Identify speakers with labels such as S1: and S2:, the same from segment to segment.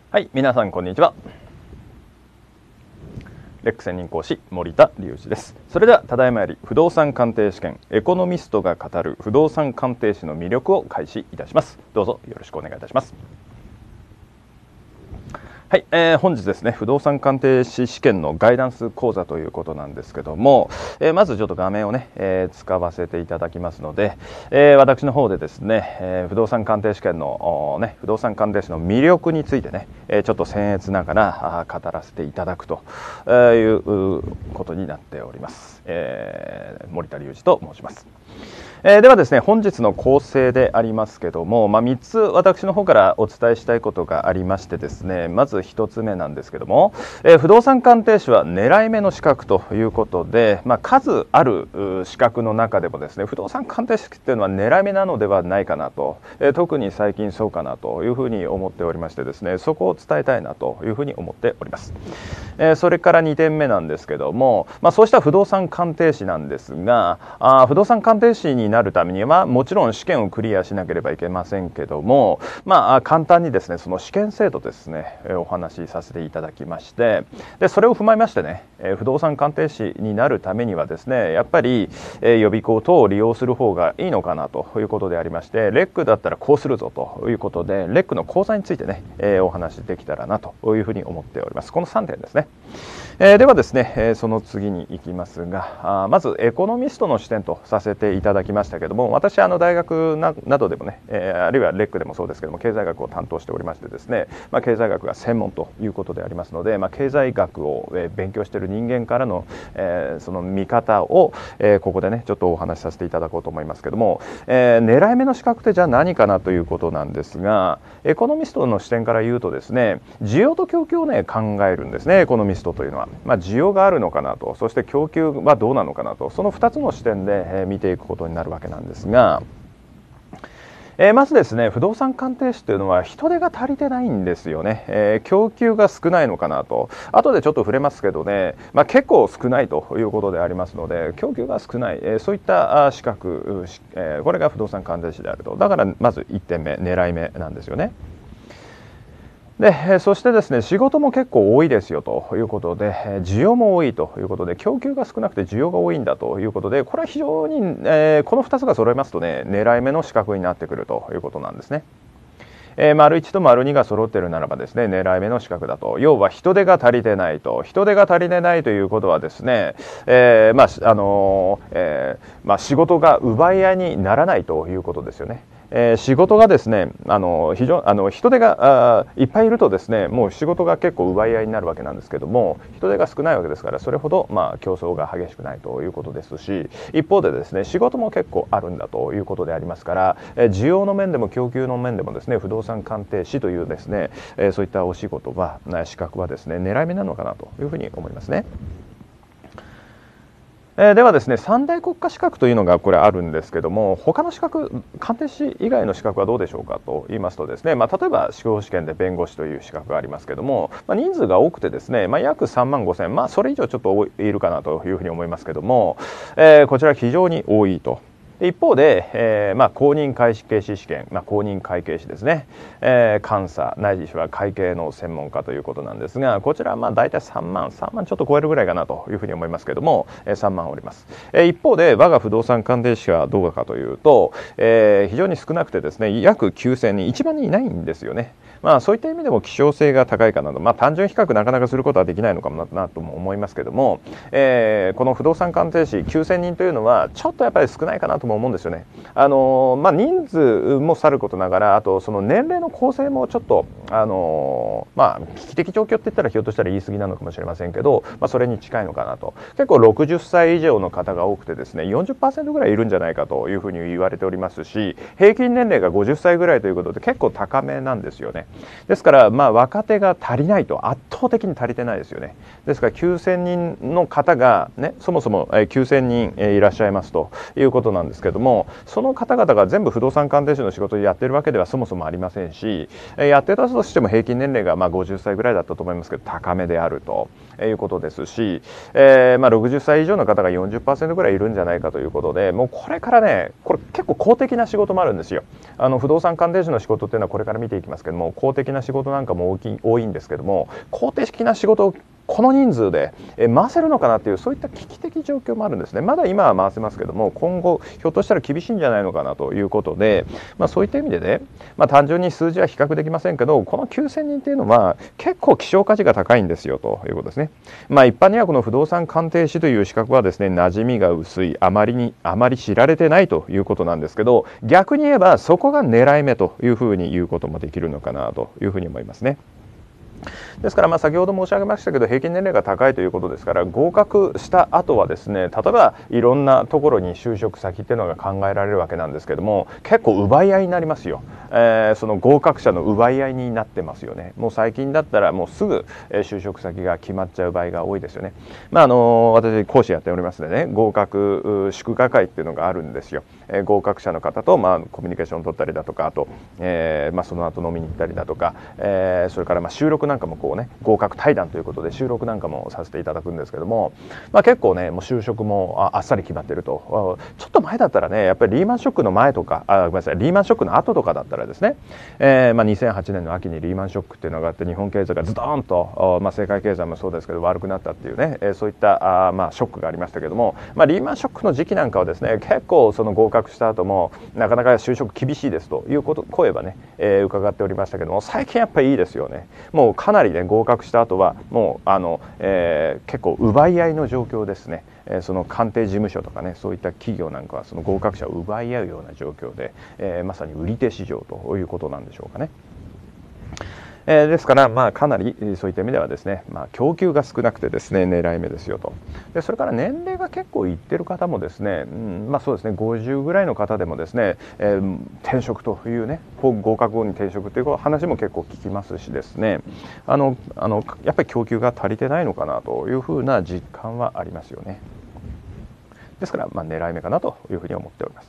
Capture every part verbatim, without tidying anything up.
S1: はい、皆さんこんにちは。レック専任講師森田隆二です。それではただいまより不動産鑑定試験エコノミストが語る不動産鑑定士の魅力を開始いたします。どうぞよろしくお願いいたします。はい、えー、本日ですね、不動産鑑定士試験のガイダンス講座ということなんですけども、えー、まずちょっと画面をね、えー、使わせていただきますので、えー、私の方でですね、えー、不動産鑑定試験の、ね、不動産鑑定士の魅力についてね、えー、ちょっと僭越ながら語らせていただくということになっております。えー、森田隆二と申します。えー、ではですね、本日の構成でありますけども、まあ、みっつ私の方からお伝えしたいことがありましてですね、まずひとつめなんですけども、えー、不動産鑑定士は狙い目の資格ということで、まあ、数ある資格の中でもですね、不動産鑑定士っていうのは狙い目なのではないかなと、えー、特に最近そうかなというふうに思っておりましてですね、そこを伝えたいなというふうに思っております。えー、それからにてんめなんですけども、まあ、そうした不動産鑑定士なんですが、あ不動産鑑定士になるためにはもちろん試験をクリアしなければいけませんけども、まあ、簡単にですねその試験制度ですねお話しさせていただきまして、でそれを踏まえましてね、不動産鑑定士になるためにはですねやっぱり予備校等を利用する方がいいのかなということでありまして、レックだったらこうするぞということでレックの講座についてねお話しできたらなというふうに思っております。このさんてんですね。えー、ではですね、えー、その次に行きますが、あまずエコノミストの視点とさせていただきましたけども、私あの大学 な, などでもね、えー、あるいはレックでもそうですけども経済学を担当しておりましてですね、まあ、経済学が専門ということでありますので、まあ、経済学を、えー、勉強している人間からの、えー、その見方を、えー、ここでねちょっとお話しさせていただこうと思いますけども、えー、狙い目の資格ってじゃあ何かなということなんですが、エコノミストの視点から言うとですね、需要と供給をね考えるんですね、エコノミストというのは。まあ、需要があるのかなと、そして供給はどうなのかなと、そのふたつの視点で見ていくことになるわけなんですが、えー、まずですね、不動産鑑定士というのは人手が足りてないんですよね。えー、供給が少ないのかなと。後でちょっと触れますけどね、まあ、結構少ないということでありますので、供給が少ない、えー、そういった資格、えー、これが不動産鑑定士であると。だからまずいってんめ、狙い目なんですよね。でそしてですね、仕事も結構多いですよということで、需要も多いということで、供給が少なくて需要が多いんだということで、これは非常に、えー、このふたつが揃いますとね、狙い目の資格になってくるということなんですね。えー、丸いちと丸にが揃っているならばですね、狙い目の資格だと。要は人手が足りてないと。人手が足りてないということはですね、えー、まああのーえーまあ、仕事が奪い合いにならないということですよね。えー、仕事がですね、あの非常あの人手がいっぱいいるとですね、もう仕事が結構奪い合いになるわけなんですけども、人手が少ないわけですから、それほどまあ競争が激しくないということですし、一方でですね、仕事も結構あるんだということでありますから、えー、需要の面でも供給の面でもですね、不動産鑑定士というですね、えー、そういったお仕事は資格はですね、狙い目なのかなというふうに思いますね。えー、ではですね、三大国家資格というのがこれあるんですけども、他の資格、鑑定士以外の資格はどうでしょうかと言いますとですね、まあ、例えば司法試験で弁護士という資格がありますけども、まあ、人数が多くてですね、まあ、約さんまんごせん、まあ、それ以上ちょっといるかなというふうに思いますけども、えー、こちら非常に多いと。一方で、えーまあ、公認会計士試験、まあ、公認会計士ですね、えー、監査ないしは会計の専門家ということなんですが、こちらはまあ大体さんまん、さんまんちょっと超えるぐらいかなというふうに思いますけども、えー、さんまんおります。えー、一方で我が不動産鑑定士はどうかというと、えー、非常に少なくてですね、約きゅうせんにん、いちまんにんいないんですよね。まあ、そういった意味でも希少性が高いかなと、まあ、単純比較なかなかすることはできないのかもなとも思いますけども、えー、この不動産鑑定士きゅうせんにんというのはちょっとやっぱり少ないかなとも思うんですよね。あのーまあ、人数もさることながら、あとその年齢の構成もちょっと、あのーまあ、危機的状況って言ったらひょっとしたら言い過ぎなのかもしれませんけど、まあ、それに近いのかなと。結構ろくじゅっさい以上の方が多くてですね、よんじゅっパーセントぐらいいるんじゃないかというふうに言われておりますし、平均年齢がごじゅっさいぐらいということで結構高めなんですよね。ですから、まあ、若手が足りないと、圧倒的に足りてないですよね。ですからきゅうせんにんの方が、ね、そもそもきゅうせんにんいらっしゃいますということなんですけども、その方々が全部不動産鑑定士の仕事をやっているわけではそもそもありませんし、やってたとしても平均年齢がまあごじゅっさいぐらいだったと思いますけど高めであるということですし、えー、まあろくじゅっさい以上の方が よんじゅっパーセント ぐらいいるんじゃないかということで、もうこれからね、これ結構公的な仕事もあるんですよ。あの不動産鑑定士の仕事っていうのはこれから見ていきますけども、公的な仕事なんかも大きい多いんですけども、公的な仕事をこの人数で回せるのかなっていう、そういった危機的状況もあるんですね。まだ今は回せますけども、今後ひょっとしたら厳しいんじゃないのかなということで、まあ、そういった意味でね、まあ、単純に数字は比較できませんけど、このきゅうせんにんっていうのは結構希少価値が高いんですよということですね。まあ、一般にはこの不動産鑑定士という資格はですね、馴染みが薄い、あまりにあまり知られてないということなんですけど、逆に言えばそこが狙い目というふうに言うこともできるのかなというふうに思いますね。ですからまあ先ほど申し上げましたけど、平均年齢が高いということですから、合格した後はですね、例えばいろんなところに就職先っていうのが考えられるわけなんですけども、結構奪い合いになりますよ。えー、その合格者の奪い合いになってますよね。もう最近だったらもうすぐ就職先が決まっちゃう場合が多いですよね。まああの私講師やっておりますのでね、合格祝賀会っていうのがあるんですよ。えー、合格者の方とまあコミュニケーションを取ったりだとか、あと、えー、まあその後飲みに行ったりだとか、えー、それからまあ収録なんかもこうね、合格対談ということで収録なんかもさせていただくんですけども、まあ、結構ねもう就職も あ, あっさり決まってると。ちょっと前だったらね、やっぱりリーマンショックの前とか、あごめんなさいリーマンショックの後とかだったらですね、えーまあ、にせんはちねんの秋にリーマンショックっていうのがあって、日本経済がズドーンと、まあ、世界経済もそうですけど悪くなったっていうね、えー、そういったあ、まあ、ショックがありましたけども、まあ、リーマンショックの時期なんかはですね、結構その合格した後もなかなか就職厳しいですということ声はね、えー、伺っておりましたけども、最近やっぱりいいですよね。もうかなりね合格した後はもうあの、えー、結構奪い合いの状況ですね。えー、その鑑定事務所とかね、そういった企業なんかはその合格者を奪い合うような状況で、えー、まさに売り手市場ということなんでしょうかね。えー、ですから、まあ、かなりそういった意味ではですね、まあ、供給が少なくてですね狙い目ですよと。でそれから年齢が結構いってる方もですね、うんまあ、そうですねごじゅうぐらいの方でもですね、えー、転職というね合格後に転職という話も結構聞きますしですね、あのあのやっぱり供給が足りてないのかなというふうな実感はありますよね。ですから、まあ、狙い目かなというふうに思っております。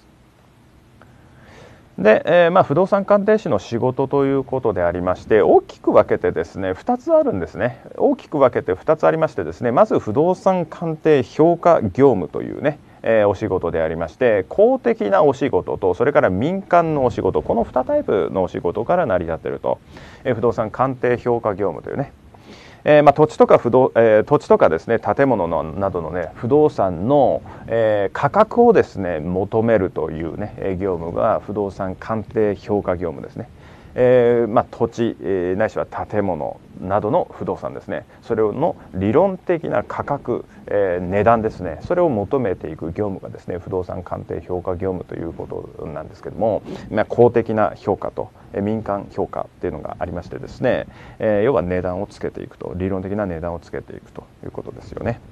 S1: で、えーまあ、不動産鑑定士の仕事ということでありまして、大きく分けてですねふたつあるんですね。大きく分けてふたつありましてですね、まず不動産鑑定評価業務というね、えー、お仕事でありまして、公的なお仕事とそれから民間のお仕事、このにタイプのお仕事から成り立っていると、えー、不動産鑑定評価業務というね、えーまあ、土地とか不動、えー、土地とかですね建物のなどのね不動産の、えー、価格をですね求めるというね業務が不動産鑑定評価業務ですね。えーまあ、土地、えー、ないしは建物などの不動産ですね、それの理論的な価格、えー、値段ですね、それを求めていく業務がですね不動産鑑定評価業務ということなんですけども、まあ、公的な評価と民間評価っていうのがありましてですね、えー、要は値段をつけていくと、理論的な値段をつけていくということですよね。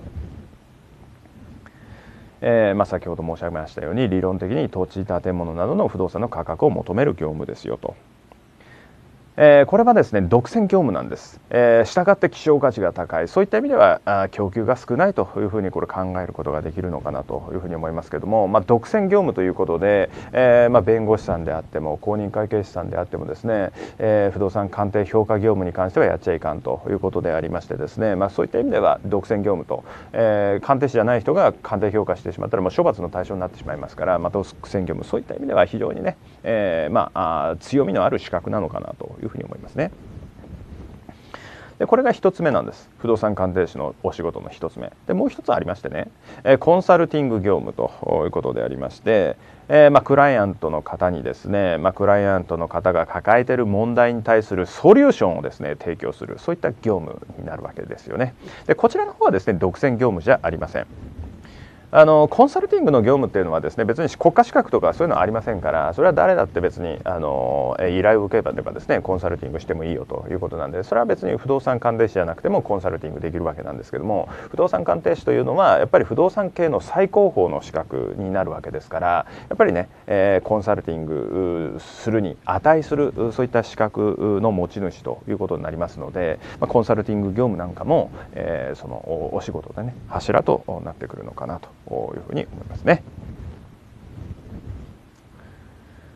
S1: えーまあ、先ほど申し上げましたように、理論的に土地建物などの不動産の価格を求める業務ですよと。えー、これはですね独占業務なんです。えー、したがって希少価値が高い、そういった意味ではあ供給が少ないというふうにこれ考えることができるのかなというふうに思いますけども、まあ、独占業務ということで、えーまあ、弁護士さんであっても公認会計士さんであってもですね、えー、不動産鑑定評価業務に関してはやっちゃいかんということでありましてですね、まあ、そういった意味では独占業務と、えー、鑑定士じゃない人が鑑定評価してしまったらもう処罰の対象になってしまいますから、まあ、独占業務、そういった意味では非常にね、えーまあ、あ強みのある資格なのかなというふうに思いますね。でこれがひとつめなんです。不動産鑑定士のお仕事のひとつめで、もう一つありましてね、えコンサルティング業務ということでありまして、えーまあ、クライアントの方にですね、まあ、クライアントの方が抱えている問題に対するソリューションをですね提供する、そういった業務になるわけですよね。でこちらの方はですね独占業務じゃありません。あのコンサルティングの業務っていうのはですね別に国家資格とかそういうのはありませんから、それは誰だって別にあの依頼を受ければですねコンサルティングしてもいいよということなんで、それは別に不動産鑑定士じゃなくてもコンサルティングできるわけなんですけども、不動産鑑定士というのはやっぱり不動産系の最高峰の資格になるわけですから、やっぱりね、えー、コンサルティングするに値するそういった資格の持ち主ということになりますので、まあ、コンサルティング業務なんかも、えー、そのお仕事でね柱となってくるのかなというふうに思いますね。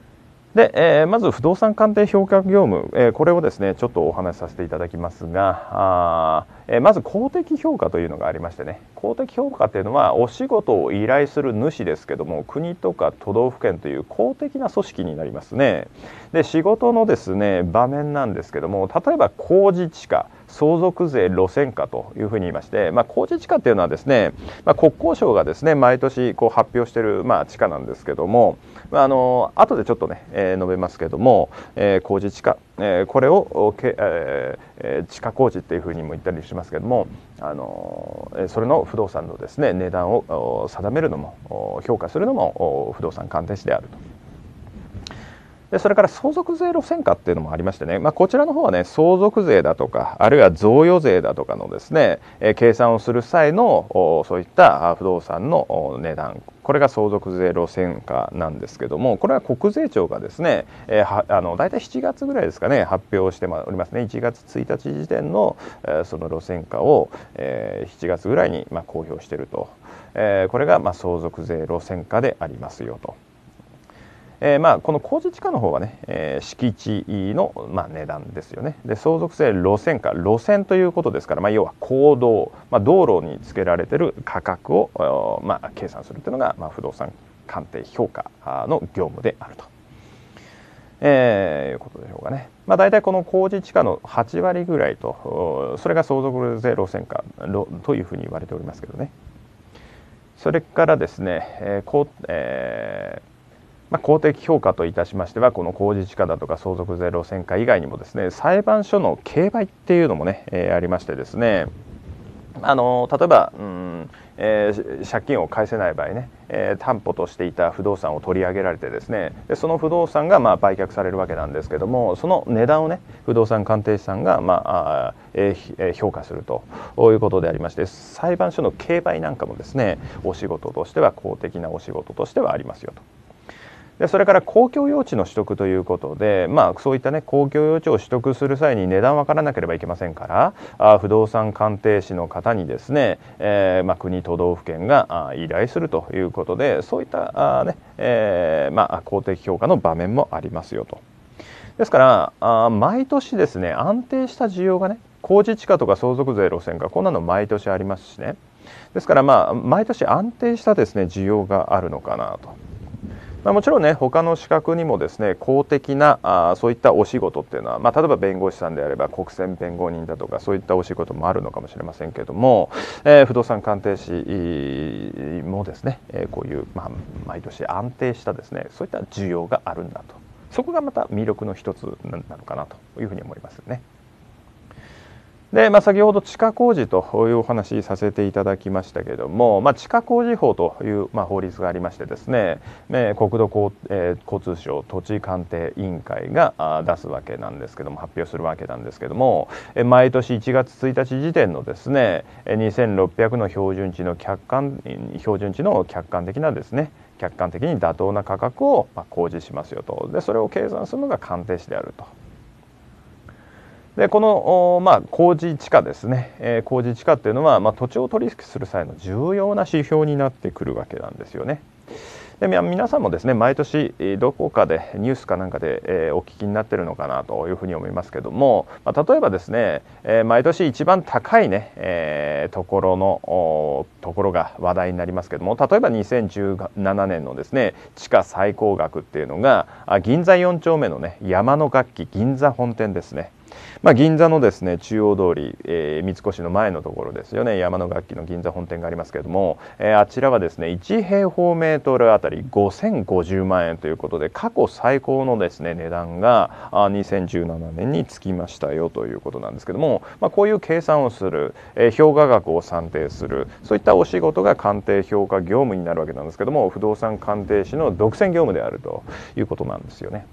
S1: で、えー、まず不動産鑑定評価業務、えー、これをですねちょっとお話しさせていただきますが、あ、えー、まず公的評価というのがありましてね、公的評価というのはお仕事を依頼する主ですけども、国とか都道府県という公的な組織になりますね。で、仕事のですね場面なんですけども、例えば公示地価、相続税路線価というふうに言いまして、まあ、公示地価っていうのはですね、まあ、国交省がですね毎年こう発表している、まあ、地価なんですけども、まあ、あの後でちょっとね、えー、述べますけども、えー、公示地価、えー、これをけ、えー、地価公示っていうふうにも言ったりしますけども、あのそれの不動産のですね値段を定めるのも評価するのも不動産鑑定士であると。でそれから相続税路線価っていうのもありましてね、まあ、こちらの方はね相続税だとかあるいは贈与税だとかのですね、えー、計算をする際のそういった不動産の値段、これが相続税路線価なんですけども、これは国税庁がですね、えー、はあの大体しちがつぐらいですかね発表しておりますね。いちがつついたち時点の、えー、その路線価を、えー、しちがつぐらいにまあ公表していると、えー、これがまあ相続税路線価でありますよと。えー、まあこの公示地価の方はね、えー、敷地の、まあ、値段ですよね。で相続税路線価、路線ということですから、まあ、要は公道、まあ、道路につけられている価格を、まあ、計算するというのが、まあ、不動産鑑定評価の業務であると、えー、いうことでしょうかね。まあ、大体この公示地価のはちわりぐらいと、それが相続税路線価というふうに言われておりますけどね。それからですね、えーこうえーまあ、公的評価といたしましては、この公示地価だとか相続税路線価以外にもですね、裁判所の競売っていうのもね、えー、ありましてですね、あの例えば、うんえー、借金を返せない場合ね、えー、担保としていた不動産を取り上げられてですね、でその不動産がまあ売却されるわけなんですけども、その値段をね不動産鑑定士さんがまああ、えー、評価するということでありまして、裁判所の競売なんかもですねお仕事としては公的なお仕事としてはありますよと。でそれから公共用地の取得ということで、まあ、そういったね公共用地を取得する際に値段分からなければいけませんから、あ不動産鑑定士の方にですね、えーまあ、国都道府県があ依頼するということで、そういったあ、ねえーまあ、公的評価の場面もありますよと。ですからあ毎年ですね安定した需要がね、公示地価とか相続税路線価、こんなの毎年ありますしね。ですからまあ毎年安定したですね需要があるのかなと。まあ、もちろんね他の資格にもですね公的なあそういったお仕事っていうのは、まあ、例えば弁護士さんであれば国選弁護人だとかそういったお仕事もあるのかもしれませんけれども、えー、不動産鑑定士もですね、えー、こういう、まあ、毎年安定したですねそういった需要があるんだと、そこがまた魅力の一つなのかなというふうに思いますね。でまあ、先ほど地価公示というお話させていただきましたけれども、まあ、地価公示法という、まあ、法律がありましてですね、えー、国土交、えー、交通省土地鑑定委員会が出すわけなんですけども、発表するわけなんですけども、えー、毎年いちがつついたち時点のですねにせんろっぴゃくの標準値の客観標準値の客観的なですね客観的に妥当な価格をまあ公示しますよと。でそれを計算するのが鑑定士であると。でこの、まあ、公示地価ですね、えー、公示地価っていうのは、まあ、土地を取引する際の重要な指標になってくるわけなんですよね。で皆さんもですね毎年どこかでニュースかなんかで、えー、お聞きになっているのかなというふうに思いますけども、まあ、例えばですね、えー、毎年一番高いね、えー、ところのところが話題になりますけども、例えばにせんじゅうななねんのですね地価最高額っていうのが銀座よん丁目のね山の楽器銀座本店ですね。まあ、銀座のですね中央通り、えー、三越の前のところですよね、山の楽器の銀座本店がありますけれども、えー、あちらはですねいち平方メートルあたりごせんごじゅうまんえんということで、過去最高のですね値段があにせんじゅうななねんにつきましたよということなんですけども、まあ、こういう計算をする、えー、評価額を算定する、そういったお仕事が鑑定評価業務になるわけなんですけども、不動産鑑定士の独占業務であるということなんですよね。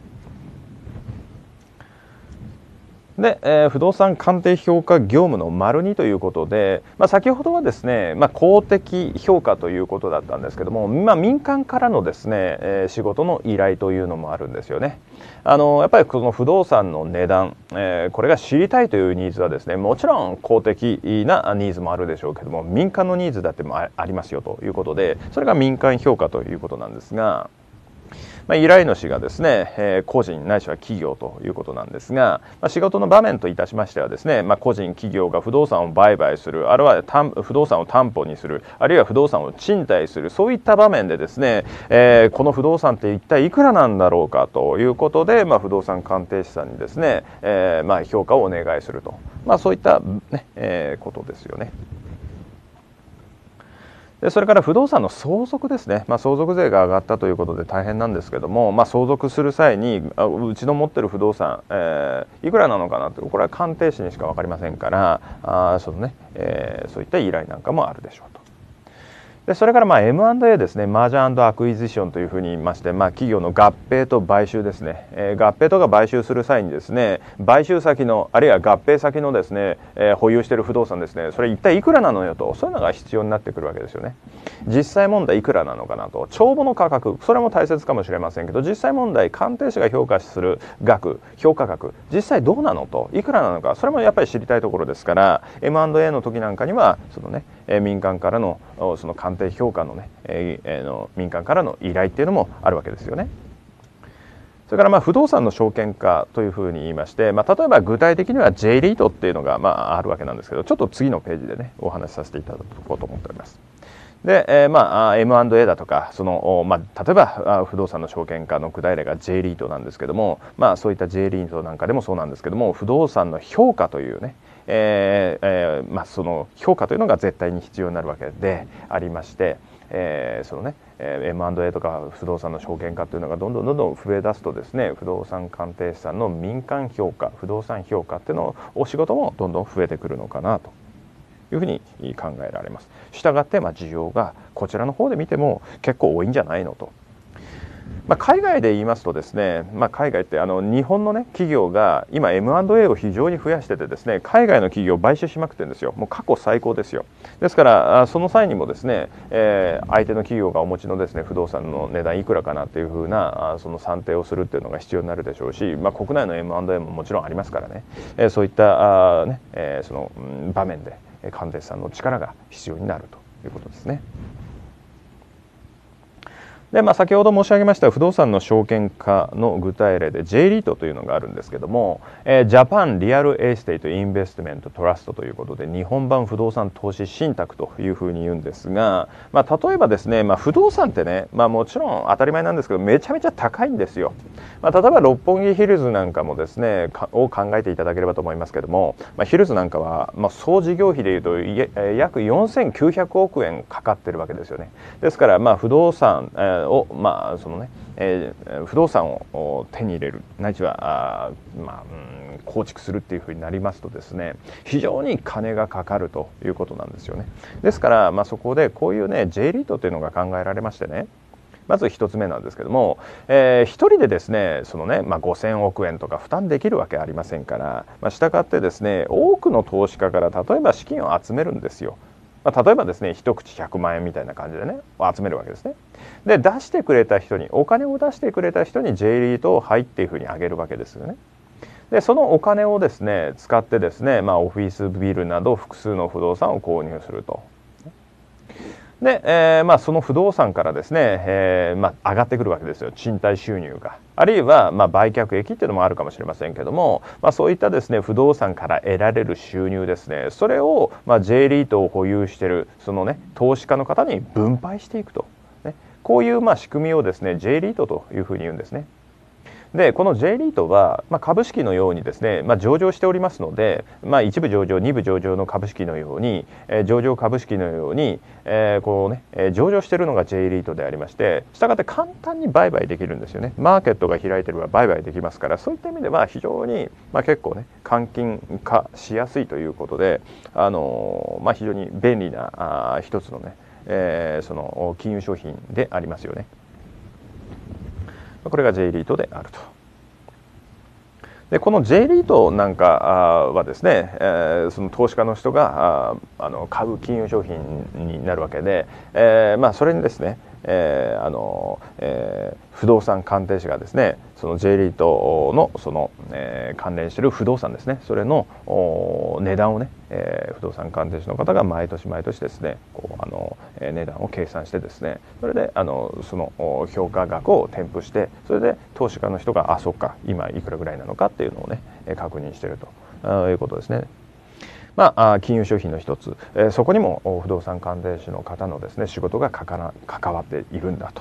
S1: で、えー、不動産鑑定評価業務の丸にということで、まあ、先ほどはですね、まあ、公的評価ということだったんですけども、まあ、民間からのですね、えー、仕事の依頼というのもあるんですよね。あのやっぱりこの不動産の値段、えー、これが知りたいというニーズはですね、もちろん公的なニーズもあるでしょうけども、民間のニーズだってもありますよということで、それが民間評価ということなんですが、 まあ、依頼主がですね、えー、個人ないしは企業ということなんですが、まあ、仕事の場面といたしましてはですね、まあ、個人企業が不動産を売買する、あるいは不動産を担保にする、あるいは不動産を賃貸する、そういった場面でですね、えー、この不動産って一体いくらなんだろうかということで、まあ、不動産鑑定士さんにですね、えー、まあ評価をお願いすると、まあ、そういった、ねえー、ことですよね。でそれから不動産の相続ですね、まあ、相続税が上がったということで大変なんですけども、まあ、相続する際にうちの持ってる不動産、えー、いくらなのかなと、これは鑑定士にしか分かりませんから、あそのねえー、そういった依頼なんかもあるでしょうと。でそれからまあ エムアンドエー ですね、マージャー&アクイジションというふうに言いまして、まあ、企業の合併と買収ですね、えー、合併とか買収する際にですね、買収先のあるいは合併先のですね、えー、保有している不動産ですね、それ一体いくらなのよと、そういうのが必要になってくるわけですよね。実際問題いくらなのかなと、帳簿の価格、それも大切かもしれませんけど、実際問題鑑定士が評価する額、評価額、実際どうなのと、いくらなのか、それもやっぱり知りたいところですから、 エムアンドエー の時なんかにはそのね、民間からのその鑑定評価のね、えー、の民間からの依頼っていうのもあるわけですよね。それからまあ不動産の証券化というふうに言いまして、まあ、例えば具体的には J リートっていうのがまああるわけなんですけど、ちょっと次のページでねお話しさせていただこうと思っております。で、えー、まあ エムアンドエー だとかその、まあ、例えば不動産の証券化の具体例が J リートなんですけども、まあ、そういった J リートなんかでもそうなんですけども、不動産の評価というね、えーえーまあ、その評価というのが絶対に必要になるわけでありまして、えー、そのね エムアンドエー とか不動産の証券化というのがどんどんどんどん増え出すとですね、不動産鑑定士さんの民間評価、不動産評価っていうのをお仕事もどんどん増えてくるのかなというふうに考えられます。したがってまあ需要がこちらの方で見ても結構多いんじゃないのと。まあ、海外で言いますとですね、まあ、海外ってあの日本の、ね、企業が今 エムアンドエー を非常に増やしててですね、海外の企業を買収しまくってるんですよ。もう過去最高ですよ。ですからその際にもですね、えー、相手の企業がお持ちのですね不動産の値段いくらかなっていうふうなその算定をするっていうのが必要になるでしょうし、まあ、国内の エムアンドエー ももちろんありますからね、えー、そういったあ、ねえー、その場面で鑑定士さんの力が必要になるということですね。でまあ、先ほど申し上げました不動産の証券化の具体例で J リートというのがあるんですけども、えー、ジャパンリアルエステイトインベストメントトラストということで日本版不動産投資信託というふうに言うんですが、まあ、例えばですね、まあ、不動産ってね、まあ、もちろん当たり前なんですけどめちゃめちゃ高いんですよ。まあ、例えば六本木ヒルズなんかもですねを考えていただければと思いますけども、まあ、ヒルズなんかは、まあ、総事業費でいうと約よんせんきゅうひゃくおくえんかかってるわけですよね。ですからまあ不動産、えーをまあそのね、えー、不動産を手に入れるないしはあ、まあうん、構築するっていうふうになりますとですね、非常に金がかかるということなんですよね。ですから、まあ、そこでこういうね J リートというのが考えられましてね、まず一つ目なんですけども、えー、一人でですねそのね、まあ、ごせんおくえんとか負担できるわけありませんから、まあ、したがってですね多くの投資家から例えば資金を集めるんですよ。まあ、例えばですね一口ひゃくまんえんみたいな感じでね集めるわけですね。で出してくれた人にお金を出してくれた人に J リートをはいっていうふうにあげるわけですよね。でそのお金をですね使ってですね、まあ、オフィスビルなど複数の不動産を購入すると。で、えーまあ、その不動産からですね、えーまあ、上がってくるわけですよ、賃貸収入が。あるいは、まあ、売却益っていうのもあるかもしれませんけども、まあ、そういったですね不動産から得られる収入ですね、それを、まあ、J リートを保有しているそのね投資家の方に分配していくと、ね、こういうまあ仕組みをですね J リートというふうに言うんですね。でこの J リートは、まあ、株式のようにですね、まあ、上場しておりますので、まあ、一部上場二部上場の株式のように、えー、上場株式のように、えーこうねえー、上場しているのが J リートでありまして、したがって簡単に売買できるんですよね。マーケットが開いていれば売買できますから、そういった意味では非常に、まあ、結構ね換金化しやすいということで、あのーまあ、非常に便利なあ一つのね、えー、その金融商品でありますよね。これが J リートであると。でこの J リートなんかはですね、えー、その投資家の人がああの買う金融商品になるわけで、えーまあ、それにですね、えーあのえー、不動産鑑定士がですねその J リートのその、えー、関連している不動産ですね、それの値段をね、えー、不動産鑑定士の方が毎年毎年ですねこうあの、 値段を計算してですね、それであのその評価額を添付して、それで投資家の人があそっか今いくらぐらいなのかっていうのをね確認しているということですね。まあ、金融商品の一つ、えそこにも不動産鑑定士の方のですね仕事が関わっているんだと。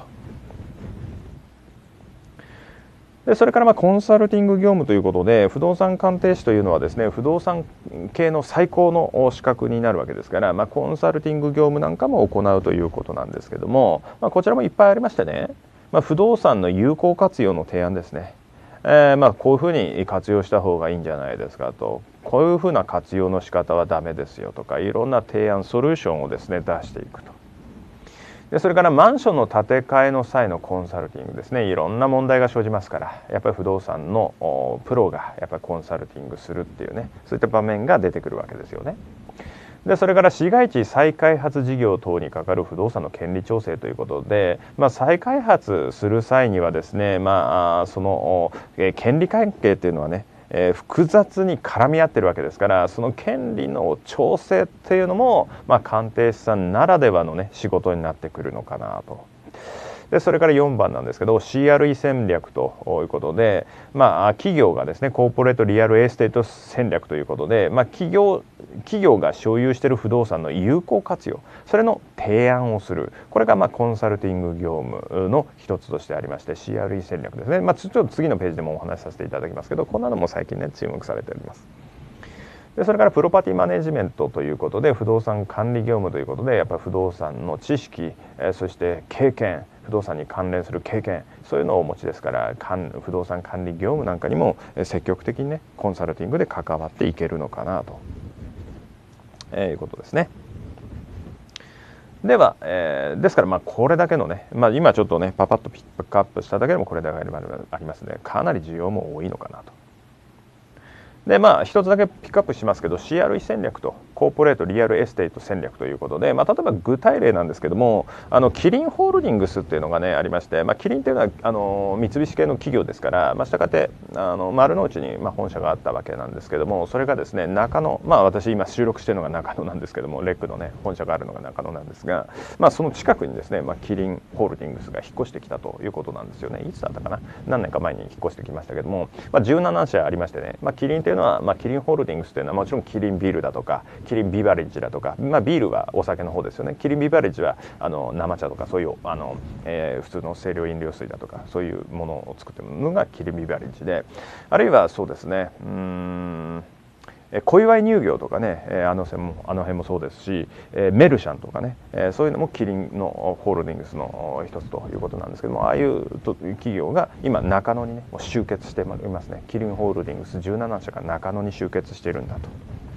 S1: でそれからまあコンサルティング業務ということで、不動産鑑定士というのはですね不動産系の最高の資格になるわけですから、まあ、コンサルティング業務なんかも行うということなんですけども、まあ、こちらもいっぱいありましてね、まあ、不動産の有効活用の提案ですね。えー、まあこういうふうに活用した方がいいんじゃないですかと、こういうふうな活用の仕方はダメですよとか、いろんな提案ソリューションをですね出していくと。でそれからマンションの建て替えの際のコンサルティングですね。いろんな問題が生じますから、やっぱり不動産のプロがやっぱりコンサルティングするっていうね、そういった場面が出てくるわけですよね。でそれから市街地再開発事業等にかかる不動産の権利調整ということで、まあ、再開発する際にはですね、まあ、その、えー、権利関係っていうのはね、えー、複雑に絡み合ってるわけですから、その権利の調整っていうのも、まあ、鑑定士さんならではのね仕事になってくるのかなと。でそれからよんばんなんですけど シーアールイー 戦略ということで、まあ、企業がですねコーポレートリアルエステート戦略ということで、まあ、企業企業が所有している不動産の有効活用、それの提案をする、これがまあコンサルティング業務の一つとしてありまして、 シーアールイー 戦略ですね。まあ、ちょっと次のページでもお話しさせていただきますけど、こんなのも最近ね注目されております。でそれからプロパティマネジメントということで、不動産管理業務ということで、やっぱり不動産の知識、えー、そして経験、不動産に関連する経験、そういうのをお持ちですから、不動産管理業務なんかにも積極的にねコンサルティングで関わっていけるのかなと、えー、いうことですね。では、えー、ですからまあこれだけのね、まあ、今ちょっとねパパッとピックアップしただけでもこれだけありますので、かなり需要も多いのかなと。でまあ一つだけピックアップしますけど、 シーアールイー 戦略とコーポレートリアルエステート戦略ということで、まあ、例えば具体例なんですけども、あのキリンホールディングスっていうのがねありまして、まあ、キリンっていうのはあの三菱系の企業ですから、まあ、したがってあの丸の内にまあ本社があったわけなんですけども、それがですね中野、まあ私今収録しているのが中野なんですけども、レックのね本社があるのが中野なんですが、まあ、その近くにですね、まあ、キリンホールディングスが引っ越してきたということなんですよね。いつだったかな、何年か前に引っ越してきましたけども、まあ、じゅうななしゃありましてね、まあ、キリンっていうのは、まあ、キリンホールディングスというのはもちろんキリンビールだとかキリンビバレッジだとか、まあ、ビールはお酒の方ですよね。キリンビバレッジはあの生茶とかそういうあの、えー、普通の清涼飲料水だとかそういうものを作ってるのがキリンビバレッジで、あるいはそうですね、うーん小祝乳業とかね、あの辺もあの辺もそうですし、メルシャンとかね、そういうのもキリンのホールディングスの一つということなんですけども、ああいう企業が今中野にね集結していますね。キリンホールディングスじゅうななしゃが中野に集結しているんだと。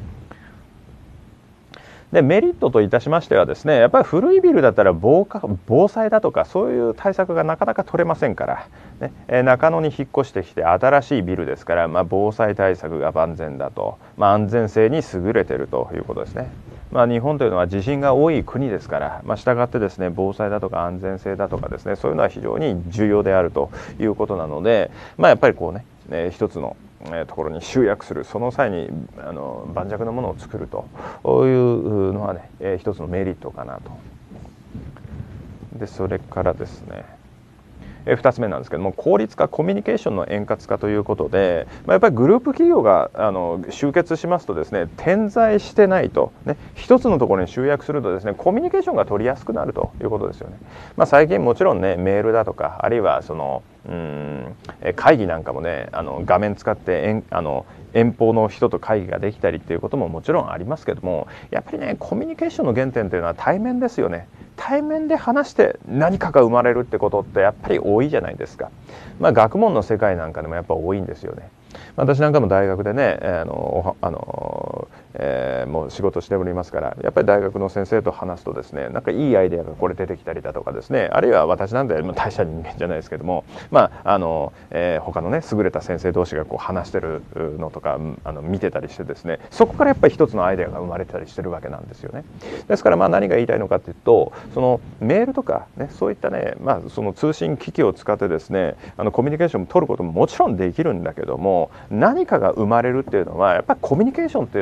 S1: でメリットといたしましてはですね、やっぱり古いビルだったら 防火防災だとかそういう対策がなかなか取れませんから、ね、え中野に引っ越してきて新しいビルですから、まあ、防災対策が万全だと、まあ、安全性に優れているということですね。まあ、日本というのは地震が多い国ですから、まあ、したがってですね防災だとか安全性だとかですね、そういうのは非常に重要であるということなので、まあ、やっぱりこうね、えー、一つのところに集約する、その際にあの盤石なものを作るというのはね、えー、一つのメリットかなと。でそれからですね、えー、ふたつめなんですけども、効率化コミュニケーションの円滑化ということで、まあ、やっぱりグループ企業があの集結しますとですね、点在してないと、ね、一つのところに集約するとですねコミュニケーションが取りやすくなるということですよね。まあ、最近もちろんねメールだとか、あるいはそのうん会議なんかもねあの画面使ってえんあの遠方の人と会議ができたりっていうことももちろんありますけども、やっぱりねコミュニケーションの原点というのは対面ですよね。対面で話して何かが生まれるってことってやっぱり多いじゃないですか。まあ、学問の世界なんかでもやっぱ多いんですよね。私なんかも大学でねあのあの、えー、もう仕事しておりますから、やっぱり大学の先生と話すとですね、なんかいいアイデアがこれ出てきたりだとかですね、あるいは私なんて大した人間じゃないですけども、まああの、えー、他のね優れた先生同士がこう話してるのとかあの見てたりしてですね、そこからやっぱり一つのアイデアが生まれたりしてるわけなんですよね。ですからまあ何が言いたいのかというと、そのメールとかね、そういったね、まあ、その通信機器を使ってですねあのコミュニケーションを取ることももちろんできるんだけども、何かが生まれるっていうのはやっぱりコミュニケーションっていうのがね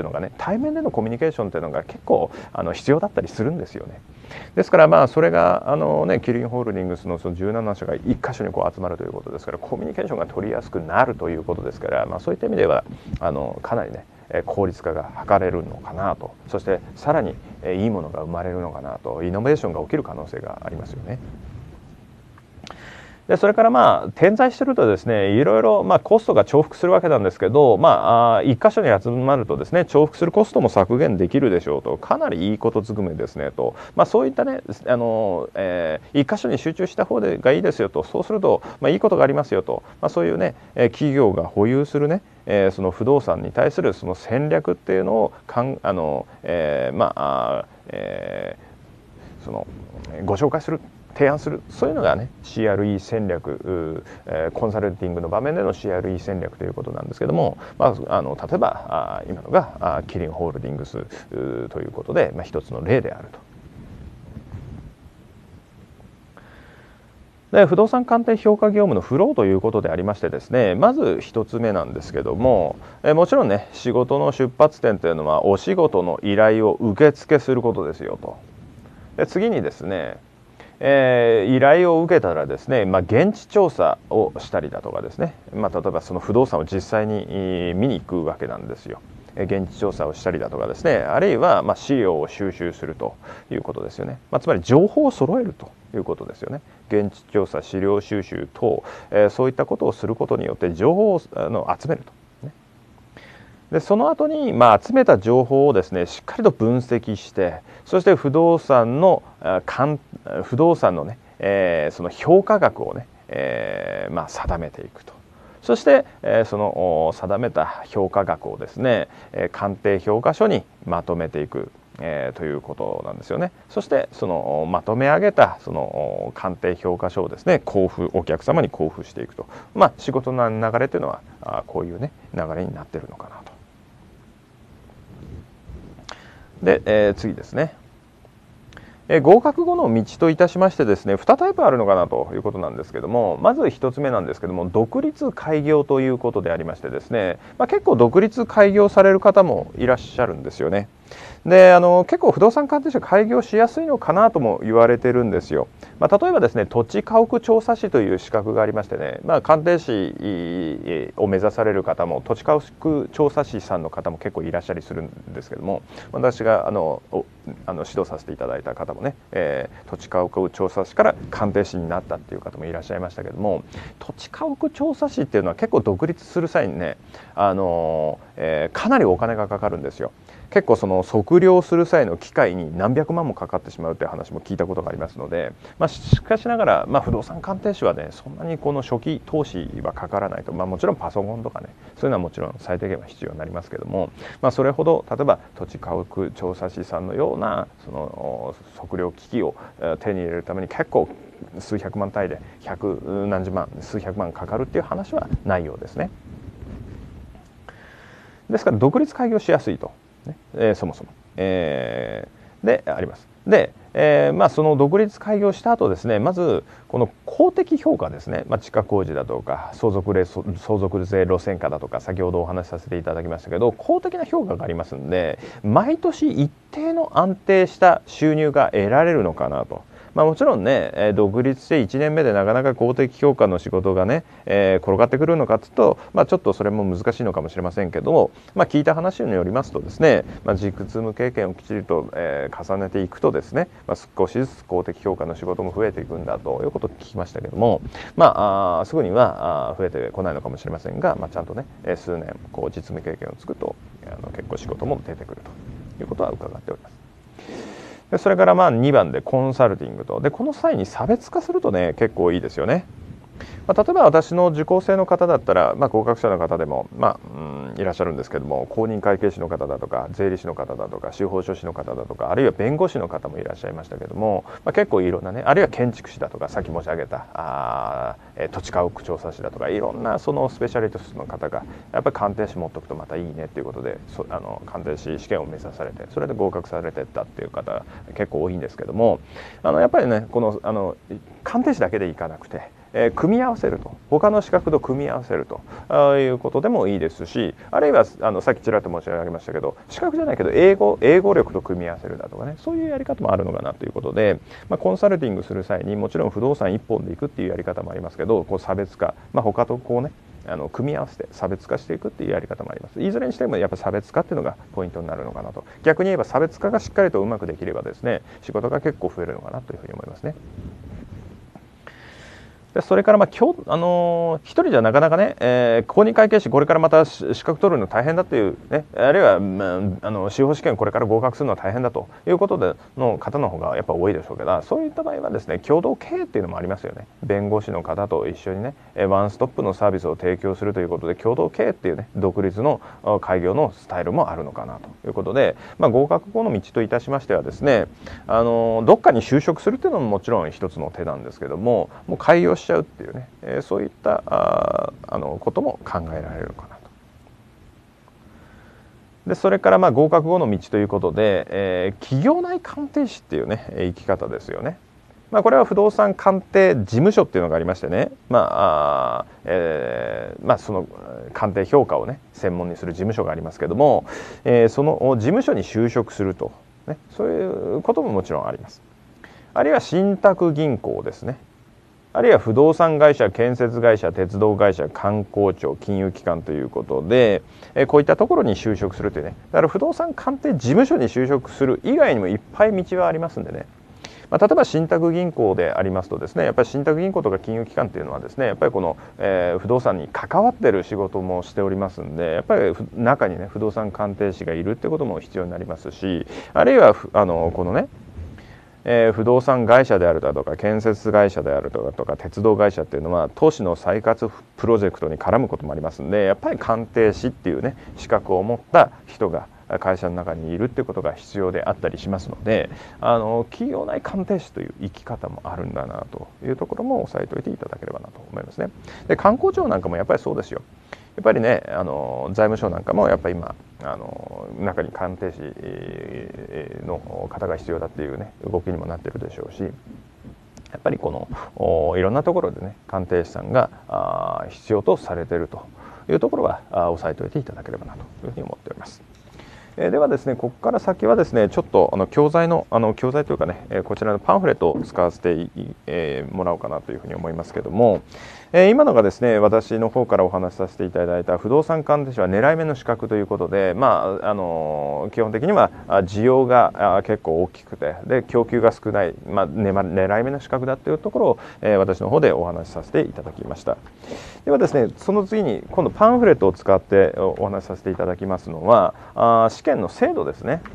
S1: 対面でのコミュニケーションっていうのが結構あの必要だったりするんですよね。ですからまあそれがあの、ね、キリンホールディングスのそのじゅうななしゃがいっ箇所にこう集まるということですから、コミュニケーションが取りやすくなるということですから、まあ、そういった意味ではあのかなりね効率化が図れるのかなと、そしてさらにいいものが生まれるのかなと、イノベーションが起きる可能性がありますよね。でそれからまあ点在してるとですね、いろいろまあコストが重複するわけなんですけど、まあ一箇所に集まるとですね、重複するコストも削減できるでしょうと、かなりいいことずくめですねと、まあそういったね、あの、えー、一箇所に集中した方がいいですよと、そうするとまあいいことがありますよと、まあそういうね、企業が保有するね、えー、その不動産に対するその戦略っていうのをかんあの、えー、まあ、えー、そのご紹介する。提案する、そういうのがね シーアールイー 戦略、えー、コンサルティングの場面での シーアールイー 戦略ということなんですけども、まあ、あの例えばあ今のがあキリンホールディングスということで、まあ、一つの例であると。で不動産鑑定評価業務のフローということでありましてですね、まず一つ目なんですけども、えもちろんね仕事の出発点というのはお仕事の依頼を受付することですよと。で次にですね、えー、依頼を受けたらですね、まあ、現地調査をしたりだとかですね、まあ、例えばその不動産を実際に見に行くわけなんですよ。現地調査をしたりだとかですね、あるいはまあ資料を収集するということですよね。まあ、つまり情報を揃えるということですよね。現地調査、資料収集等、えー、そういったことをすることによって情報をあの集めると。でその後にまあ集めた情報をですねしっかりと分析して、そして不動産の不動産のね、えー、その評価額をね、えー、まあ定めていくと。そして、えー、その定めた評価額をですね鑑定評価書にまとめていく、えー、ということなんですよね。そしてそのまとめ上げたその鑑定評価書をですね交付お客様に交付していくと、まあ仕事の流れというのはあこういうね流れになっているのかなと。で、えー、次ですね、えー、合格後の道といたしましてですねにタイプあるのかなということなんですけども、まずひとつめなんですけども、独立開業ということでありましてですね、まあ、結構独立開業される方もいらっしゃるんですよね。であの結構不動産鑑定士は開業しやすいのかなとも言われてるんですよ。まあ、例えばですね土地家屋調査士という資格がありましてね、まあ、鑑定士を目指される方も土地家屋調査士さんの方も結構いらっしゃりするんですけども、私があのあの指導させていただいた方もね、えー、土地家屋調査士から鑑定士になったっていう方もいらっしゃいましたけども、土地家屋調査士っていうのは結構独立する際にね、あの、えー、かなりお金がかかるんですよ。結構その測量する際の機械に何百万もかかってしまうという話も聞いたことがありますので、まあ、しかしながら、まあ、不動産鑑定士はねそんなにこの初期投資はかからないと、まあ、もちろんパソコンとかねそういうのはもちろん最低限は必要になりますけども、まあ、それほど例えば土地家屋調査士さんのようなその測量機器を手に入れるために結構数百万単位で百何十万数百万かかるっていう話はないようですね。ですから独立開業しやすいと。ねえー、そもそも、えー、であります。で、えーまあ、その独立開業した後ですね、まずこの公的評価ですね、まあ、地下工事だとか相続税相続税路線価だとか先ほどお話しさせていただきましたけど、公的な評価がありますんで毎年一定の安定した収入が得られるのかなと。まあ、もちろんね独立していちねんめでなかなか公的評価の仕事がね、えー、転がってくるのかというと、まあ、ちょっとそれも難しいのかもしれませんけども、まあ、聞いた話によりますとですね、まあ、実務経験をきちりと、えー、重ねていくとですね、まあ、少しずつ公的評価の仕事も増えていくんだということを聞きましたけども、まあ、あすぐにはあ増えてこないのかもしれませんが、まあ、ちゃんとね数年こう実務経験をつくとあの結構仕事も出てくるということは伺っております。でそれからまあにばんでコンサルティングと。でこの際に差別化するとね結構いいですよね。まあ、例えば私の受講生の方だったら、まあ、合格者の方でも、まあ、うんいらっしゃるんですけども、公認会計士の方だとか税理士の方だとか司法書士の方だとか、あるいは弁護士の方もいらっしゃいましたけども、まあ、結構いろんなね、あるいは建築士だとかさっき申し上げたあ、え土地家屋調査士だとかいろんなそのスペシャリストの方がやっぱり鑑定士持っておくとまたいいねっていうことでそあの鑑定士試験を目指されて、それで合格されてったっていう方結構多いんですけども、あのやっぱりねこのあの鑑定士だけでいかなくて、 えー、組み合わせると、他の資格と組み合わせるとあいうことでもいいですし、あるいはあのさっきちらっと申し上げましたけど、資格じゃないけど英語英語力と組み合わせるだとかね、そういうやり方もあるのかなということで、まあ、コンサルティングする際にもちろん不動産一本でいくっていうやり方もありますけど、こう差別化、まあ、他とこうねあの組み合わせて差別化していくっていうやり方もあります。いずれにしてもやっぱ差別化っていうのがポイントになるのかなと。逆に言えば差別化がしっかりとうまくできればですね、仕事が結構増えるのかなというふうに思いますね。でそれからまあ今日、あのー、一人じゃなかなかね、えー、公認会計士これからまた資格取るの大変だというね、あるいは、まあ、あの司法試験これから合格するのは大変だということでの方の方がやっぱ多いでしょうけど、そういった場合はですね、共同経営っていうのもありますよね。弁護士の方と一緒にねワンストップのサービスを提供するということで、共同経営っていうね独立の開業のスタイルもあるのかなということで、まあ、合格後の道といたしましてはですね、あのどっかに就職するっていうのももちろん一つの手なんですけども、もう開業しちゃうっていうね、えー、そういったああのことも考えられるかなと。でそれからまあ合格後の道ということで、えー、企業内鑑定士っていうね生き方ですよね。まあ、これは不動産鑑定事務所っていうのがありましてね、まああ、えーまあ、その鑑定評価をね専門にする事務所がありますけども、えー、その事務所に就職すると、ね、そういうことももちろんあります。あるいは信託銀行ですね。あるいは不動産会社、建設会社、鉄道会社、観光庁、金融機関ということで、えこういったところに就職するというね、だから不動産鑑定事務所に就職する以外にもいっぱい道はありますんでね。まあ、例えば信託銀行でありますとですね、やっぱり信託銀行とか金融機関っていうのはですね、やっぱりこの、えー、不動産に関わってる仕事もしておりますんで、やっぱり中にね不動産鑑定士がいるってことも必要になりますし、あるいはあのこのねえー、不動産会社であるだとか建設会社であるだとか鉄道会社っていうのは都市の再活プロジェクトに絡むこともありますんで、やっぱり鑑定士っていうね資格を持った人が会社の中にいるっていうことが必要であったりしますので、あの企業内鑑定士という生き方もあるんだなというところも押さえておいていただければなと思いますね。で観光庁なんかもやっぱりそうですよ。やっぱりねあの財務省なんかもやっぱり今あの中に鑑定士の方が必要だっていうね動きにもなってるでしょうし、やっぱりこのいろんなところでね鑑定士さんがあ必要とされているというところはあ押さえておいていただければなというふうに思っております。えー、ではですね、ここから先はですね、ちょっとあの教材のあの教材というかね、えー、こちらのパンフレットを使わせて、えー、もらおうかなというふうに思いますけども、えー、今のがですね、私の方からお話しさせていただいた不動産鑑定士は狙い目の資格ということで、まああのー、基本的には需要が結構大きくて、で供給が少ない、まあ、ね、狙い目の資格だというところを、えー、私の方でお話しさせていただきました。ではですね、その次に今度パンフレットを使ってお話しさせていただきますのは、あ試験の制度ですね。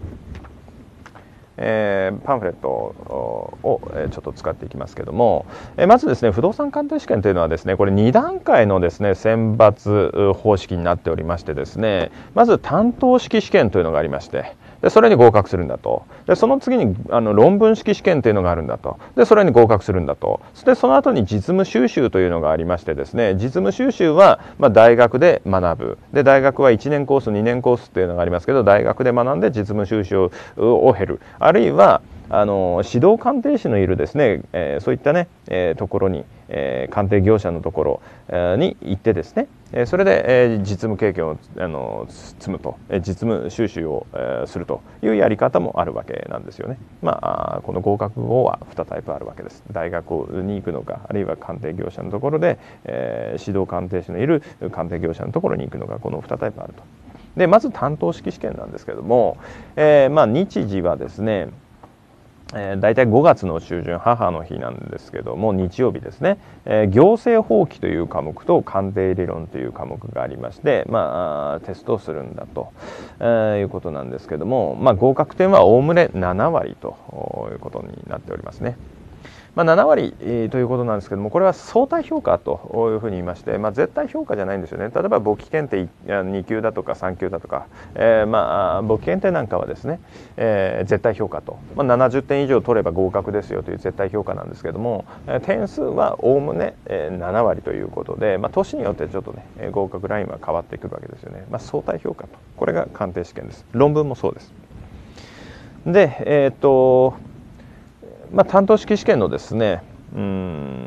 S1: えー、パンフレットをちょっと使っていきますけども、えまずですね不動産鑑定試験というのはですねこれに段階のですね選抜方式になっておりましてですね、まず担当式試験というのがありまして、でそれに合格するんだと。でその次にあの論文式試験というのがあるんだと。でそれに合格するんだと。そしてその後に実務修習というのがありましてですね、実務修習はまあ大学で学ぶ。で大学はいちねんコースにねんコースというのがありますけど、大学で学んで実務修習を経る。あるいはあの指導鑑定士のいるですね、えー、そういったね、えー、ところに、えー、鑑定業者のところ、えー、に行ってですね、えー、それで、えー、実務経験をあの積むと、えー、実務修習を、えー、するというやり方もあるわけなんですよね。まあこの合格後はにタイプあるわけです。大学に行くのか、あるいは鑑定業者のところで、えー、指導鑑定士のいる鑑定業者のところに行くのか、このにタイプあると。でまず担当式試験なんですけれども、えー、まあ日時はですね、えー、大体ごがつの中旬、母の日なんですけども、日曜日ですね、えー、行政法規という科目と鑑定理論という科目がありまして、まあ、テストをするんだと、えー、いうことなんですけども、まあ、合格点はおおむねななわりということになっておりますね。まあ、ななわり、えー、ということなんですけども、これは相対評価というふうに言いまして、まあ、絶対評価じゃないんですよね。例えば簿記検定に級だとかさん級だとか、えー、まあ簿記検定なんかはですね、えー、絶対評価と、まあ、ななじゅってん以上取れば合格ですよという絶対評価なんですけども、点数はおおむねななわりということで、まあ、年によってちょっとね合格ラインは変わってくるわけですよね。まあ、相対評価と、これが鑑定試験です。論文もそうです。で、えっとまあ、担当式試験のですね、うん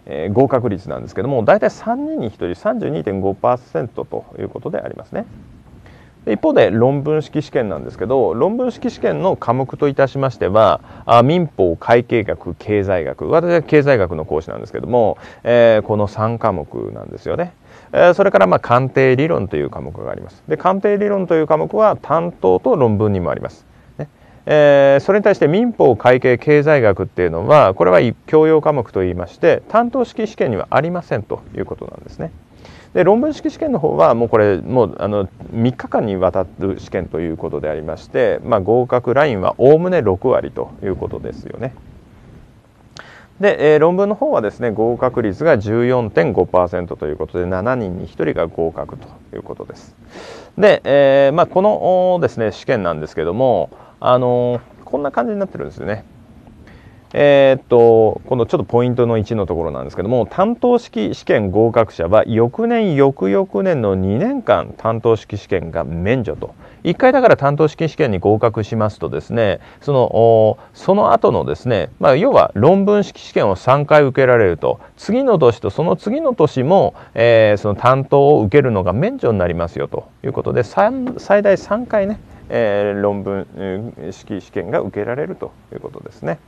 S1: えー、合格率なんですけども、大体さんにんにひとり さんじゅうにてんごパーセント ということでありますね。一方で論文式試験なんですけど、論文式試験の科目といたしましては、あ民法、会計学、経済学、私は経済学の講師なんですけども、えー、このさんかもくなんですよね。えー、それからまあ鑑定理論という科目があります。で、鑑定理論という科目は担当と論文にもあります。ねえー、それに対して民法、会計、経済学っていうのは、これは教養科目といいまして、担当式試験にはありませんということなんですね。で論文式試験の方はもうこれもうあのみっかかんにわたる試験ということでありまして、まあ、合格ラインはおおむねろくわりということですよね。で、えー、論文の方はですね合格率が じゅうよんてんごパーセント ということでしちにんにひとりが合格ということです。で、えーまあ、このですね試験なんですけども、あのー、こんな感じになってるんですよね。えー、っとこのちょっとポイントのいちのところなんですけども、担当式試験合格者は翌年翌々年のにねんかん担当式試験が免除と。いっかいだから担当式試験に合格しますとですね、そのその後のですね、まあ、要は論文式試験をさんかい受けられると、次の年とその次の年も、えー、その担当を受けるのが免除になりますよということで、最大さんかいね、えー、論文式試験が受けられるということですね。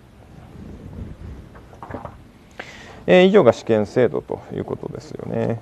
S1: えー、以上が試験制度ということですよね。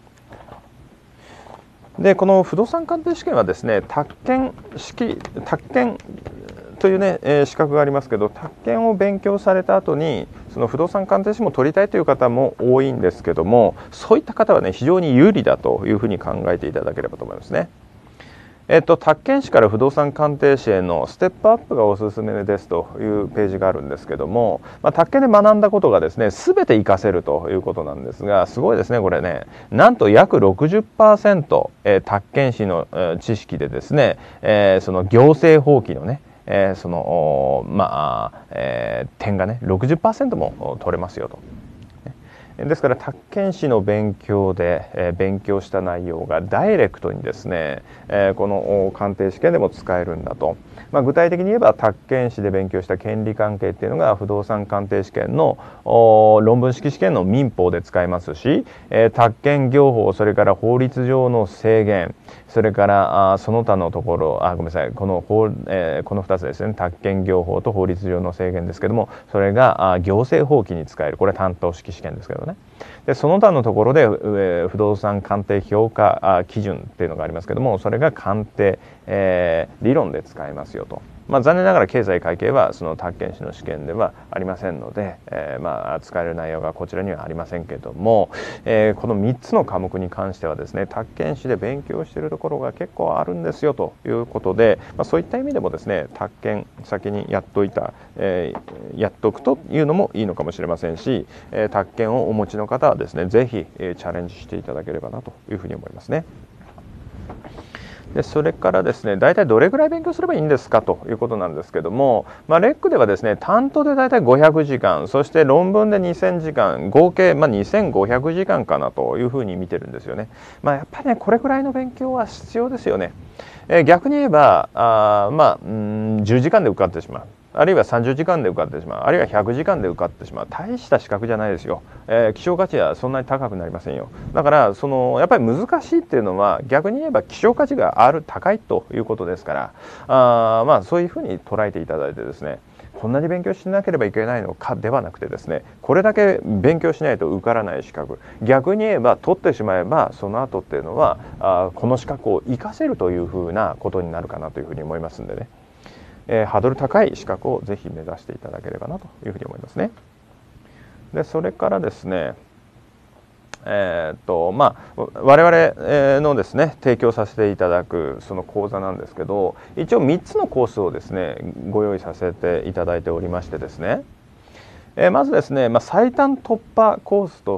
S1: でこの不動産鑑定試験はですね、宅建式宅建というね、えー、資格がありますけど、宅建を勉強された後にその不動産鑑定士も取りたいという方も多いんですけども、そういった方はね非常に有利だというふうに考えていただければと思いますね。えっと、宅建士から不動産鑑定士へのステップアップがおすすめですというページがあるんですけども、まあ、宅建で学んだことがですね全て活かせるということなんですが、すごいですねこれね。なんと約 ろくじゅっパーセント、えー、宅建士の、えー、知識でですね、えー、その行政法規のね、えー、そのまあ、えー、点がね ろくじゅっパーセント も取れますよと。ですから宅建士の勉強で、えー、勉強した内容がダイレクトにですね、えー、この鑑定試験でも使えるんだと。まあ、具体的に言えば宅建士で勉強した権利関係っていうのが不動産鑑定試験の論文式試験の民法で使えますし、えー、宅建業法、それから法律上の制限、それからあその他のところ、あごめんなさい、この法、えー、このふたつですね、宅建業法と法律上の制限ですけども、それがあ行政法規に使える、これは担当式試験ですけどね。でその他のところで、えー、不動産鑑定評価あ基準っていうのがありますけども、それが鑑定、えー、理論で使えますよと。まあ、残念ながら経済会計はその宅建士の試験ではありませんので、えー、まあ使える内容がこちらにはありませんけども、えー、このみっつの科目に関してはですね、宅建士で勉強しているところが結構あるんですよということで、まあ、そういった意味でもですね、宅建先にやっといた、えー、やっとくというのもいいのかもしれませんし、えー、宅建をお持ちの方はですね、ぜひ、えー、チャレンジしていただければなというふうに思いますね。でそれからですね、大体どれぐらい勉強すればいいんですかということなんですけども、まあ、レックではですね、担当で大体ごひゃくじかん、そして論文でにせんじかん、合計まあにせんごひゃくじかんかなというふうに見てるんですよね。まあ、やっぱりね、これぐらいの勉強は必要ですよね。えー、逆に言えば、あまあ、うんじゅうじかんで受かってしまう。あるいはさんじゅうじかんで受かってしまう、あるいはひゃくじかんで受かってしまう、大した資格じゃないですよ。えー、希少価値はそんなに高くなりませんよ。だからそのやっぱり難しいっていうのは逆に言えば希少価値がある、高いということですから、あまあそういうふうに捉えていただいてですね、こんなに勉強しなければいけないのかではなくてですね、これだけ勉強しないと受からない資格、逆に言えば取ってしまえばその後っていうのはあこの資格を生かせるというふうなことになるかなというふうに思いますんでね。えー、ハードル高い資格をぜひ目指していただければなというふうに思いますね。でそれからですね、えーっとまあ、我々のですね提供させていただくその講座なんですけど、一応みっつのコースをですねご用意させていただいておりましてですね、えー、まずですね、まあ、最短突破コースと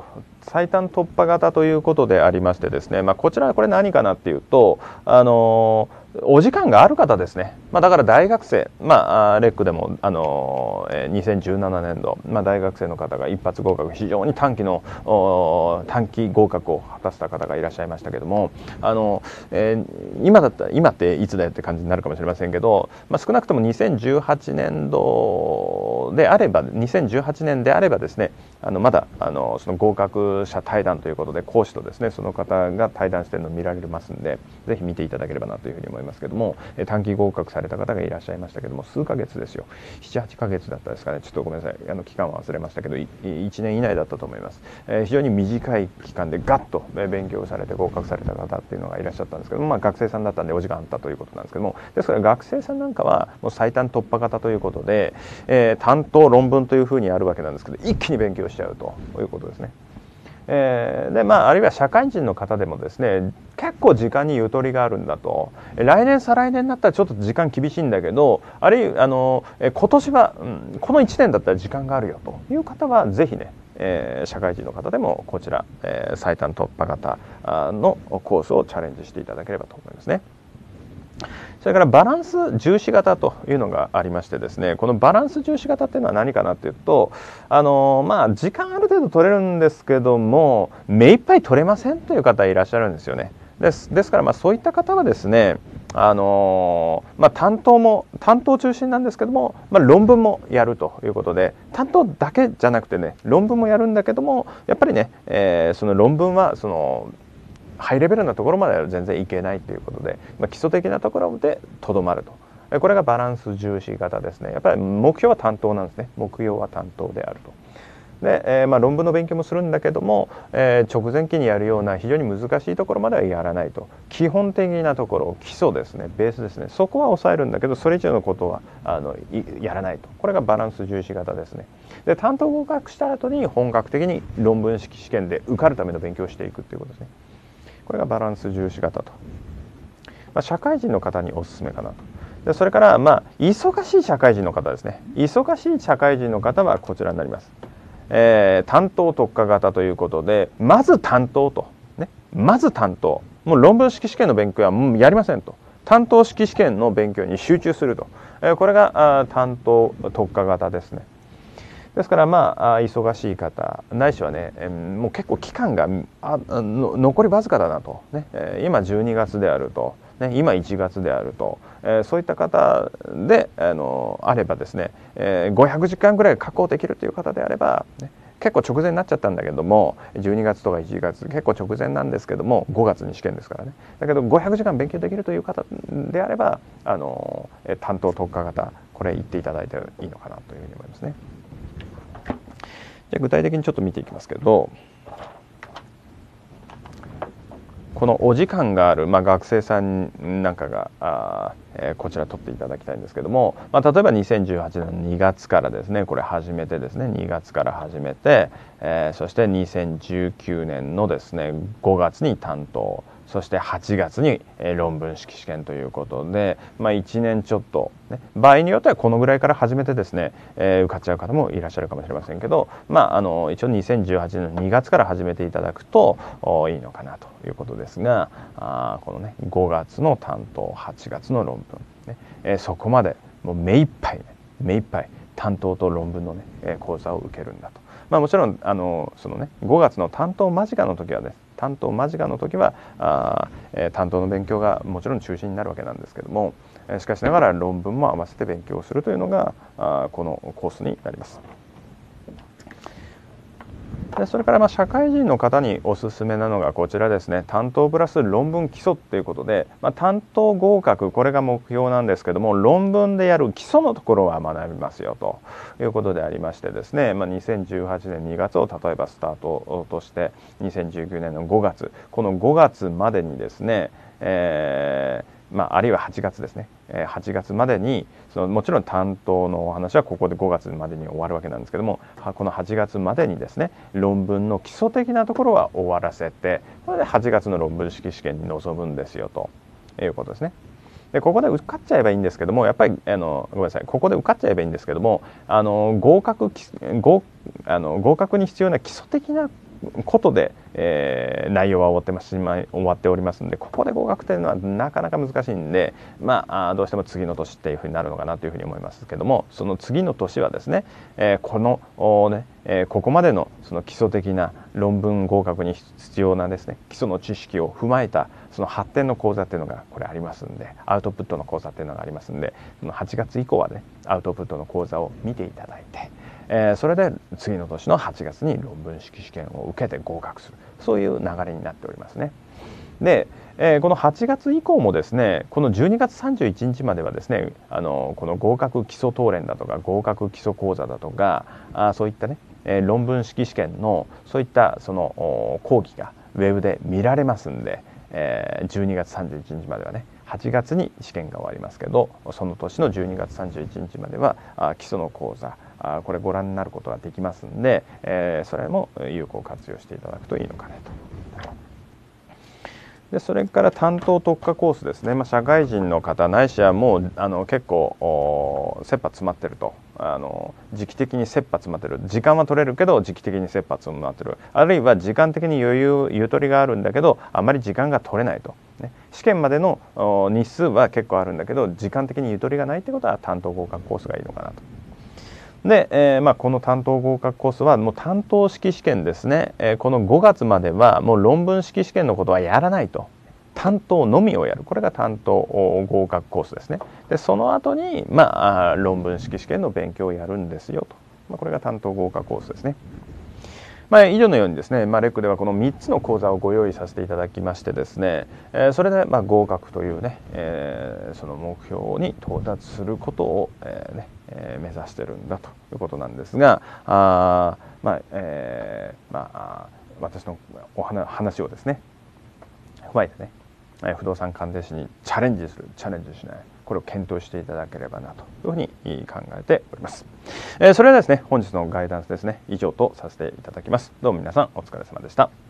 S1: 最短突破型ということでありましてですね、まあ、こちらこれ何かなっていうと、あのお時間がある方ですね、まあ、だから大学生、まあ、レックでも、あのにせんじゅうななねんど、まあ、大学生の方が一発合格、非常に短期の短期合格を果たした方がいらっしゃいましたけども、あの、えー、今だったら今っていつだよって感じになるかもしれませんけど、まあ、少なくともにせんじゅうはちねんどであればにせんじゅうはちねんであればですね、あのまだあのその合格者対談ということで講師とですねその方が対談しているのを見られますんで、ぜひ見ていただければなというふうに思いますけども、短期合格された方がいらっしゃいましたけども、数ヶ月ですよ、ななはちかげつだったですかね、ちょっとごめんなさい、あの期間は忘れましたけどいちねん以内だったと思います。えー、非常に短い期間でガッと勉強されて合格された方っていうのがいらっしゃったんですけども、まあ、学生さんだったんでお時間あったということなんですけども、ですから学生さんなんかはもう最短突破型ということで、えー、担当論文というふうにあるわけなんですけど、一気に勉強しちゃうということですね。えー、でまあ、あるいは社会人の方でもですね、結構時間にゆとりがあるんだと、来年再来年になったらちょっと時間厳しいんだけど、あるいはあの今年は、うん、このいちねんだったら時間があるよという方はぜひね、えー、社会人の方でもこちら、えー、最短突破型のコースをチャレンジしていただければと思いますね。それからバランス重視型というのがありましてですね、このバランス重視型っていうのは何かなっていうと、あのまあ時間ある程度取れるんですけども目いっぱい取れませんという方いらっしゃるんですよね。ですですからまあそういった方はですね、あのまあ、担当も担当中心なんですけども、まあ、論文もやるということで、担当だけじゃなくてね、論文もやるんだけども、やっぱりね、えー、その論文はそのハイレベルなところまでは全然いけないということで、まあ、基礎的なところでとどまると、これがバランス重視型ですね。やっぱり目標は担当なんですね。目標は担当であると。で、えーまあ、論文の勉強もするんだけども、えー、直前期にやるような非常に難しいところまではやらないと。基本的なところ、基礎ですね、ベースですね、そこは抑えるんだけど、それ以上のことはあのやらないと。これがバランス重視型ですね。で、担当合格した後に本格的に論文式試験で受かるための勉強をしていくということですね。これがバランス重視型と、まあ、社会人の方におすすめかなと。でそれからまあ忙しい社会人の方ですね。忙しい社会人の方はこちらになります。えー、担当特化型ということで、まず担当と、ね、まず担当、もう論文式試験の勉強はもうやりませんと、担当式試験の勉強に集中すると、えー、これがあ担当特化型ですね。ですからまあ忙しい方ないしはね、もう結構期間があの残りわずかだなと、ね、今じゅうにがつであると、ね、今いちがつであると、えー、そういった方であのあればですね、えー、ごひゃくじかんぐらい確保できるという方であれば、ね、結構直前になっちゃったんだけども、じゅうにがつとかいちがつ結構直前なんですけども、ごがつに試験ですからね、だけどごひゃくじかん勉強できるという方であれば、あの担当特化型、これ言っていただいていいのかなというふうに思いますね。じゃあ具体的にちょっと見ていきますけど、このお時間がある、まあ、学生さんなんかがあ、えー、こちら取っていただきたいんですけども、まあ、例えばにせんじゅうはちねんのにがつからですね、これ始めてですね、にがつから始めて、えー、そしてにせんじゅうきゅうねんのですねごがつに担当、そしてはちがつに論文式試験ということで、まあ、いちねんちょっと、ね、場合によってはこのぐらいから始めてですね、えー、受かっちゃう方もいらっしゃるかもしれませんけど、まあ、あの一応にせんじゅうはちねんのにがつから始めていただくといいのかなということですが、あこのねごがつの担当、はちがつの論文、ねえー、そこまでもう目いっぱい、ね、目いっぱい担当と論文のね講座を受けるんだと。まあ、もちろんあのそのねごがつの担当間近の時はね、担当間近の時はあ、えー、担当の勉強がもちろん中心になるわけなんですけども、えー、しかしながら論文も合わせて勉強するというのがあこのコースになります。でそれからまあ社会人の方におすすめなのがこちらですね、担当プラス論文基礎っていうことで、まあ、担当合格、これが目標なんですけども、論文でやる基礎のところは学びますよということでありましてですね、まあ、にせんじゅうはちねんにがつを例えばスタートとしてにせんじゅうきゅうねんのごがつ、このごがつまでにですね、えーまあ、あるいははちがつですね、はちがつまでにそのもちろん担当のお話はここでごがつまでに終わるわけなんですけども、このはちがつまでにですね論文の基礎的なところは終わらせて、これではちがつの論文式試験に臨むんですよということですね。でここで受かっちゃえばいいんですけども、やっぱりあのごめんなさい、ここで受かっちゃえばいいんですけども、あの合格合あの合格に必要な基礎的なことで、えー、内容は終わってますし、まあ、終わっておりますんで、ここで合格というのはなかなか難しいんで、まあ、どうしても次の年っていうふうになるのかなというふうに思いますけども、その次の年はですね、えー、このね、えー、ここまでのその基礎的な論文合格に必要なですね、基礎の知識を踏まえたその発展の講座っていうのがこれありますんで、アウトプットの講座っていうのがありますんで、はちがつ以降はね、アウトプットの講座を見ていただいて、えー、それで次の年のはちがつに論文式試験を受けて合格する、そういう流れになっておりますね。で、えー、このはちがつ以降もですね、このじゅうにがつさんじゅういちにちまではですね、あのこの合格基礎答練だとか合格基礎講座だとか、あそういったね、えー、論文式試験のそういったその講義がウェブで見られますんで、えー、じゅうにがつさんじゅういちにちまではね、はちがつに試験が終わりますけど、その年のじゅうにがつさんじゅういちにちまではあ基礎の講座、あこれご覧になることができますんで、えー、それも有効活用していただくといいのかねと。でそれから担当特化コースですね、まあ、社会人の方ないしはもうあの結構切羽詰まってると、あの時期的に切羽詰まってる、時間は取れるけど時期的に切羽詰まってる、あるいは時間的に余裕ゆとりがあるんだけどあまり時間が取れないと、ね、試験までの日数は結構あるんだけど時間的にゆとりがないってことは担当合格コースがいいのかなと。で、えーまあ、この担当合格コースはもう担当式試験ですね、えー、このごがつまではもう論文式試験のことはやらないと、担当のみをやる、これが担当合格コースですね。でその後に、まあ、論文式試験の勉強をやるんですよと、まあ、これが担当合格コースですね。まあ、以上のようにですね、まあ、レックではこのみっつの講座をご用意させていただきましてですね、えー、それでまあ合格というね、えー、その目標に到達することを、えーねえー、目指してるんだということなんですが、あまあえーまあ、私のお話をですね踏まえてね、不動産鑑定士にチャレンジする、チャレンジしない、これを検討していただければなというふうに考えております。えー、それではですね、本日のガイダンスですね、以上とさせていただきます。どうも皆さんお疲れ様でした。